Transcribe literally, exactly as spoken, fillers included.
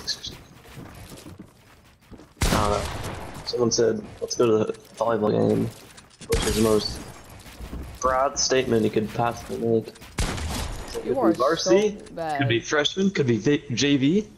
six or something. I don't know. Someone said, let's go to the volleyball game, which is the most broad statement you could possibly make. So it You could are be varsity, so bad. could be freshman, could be J V.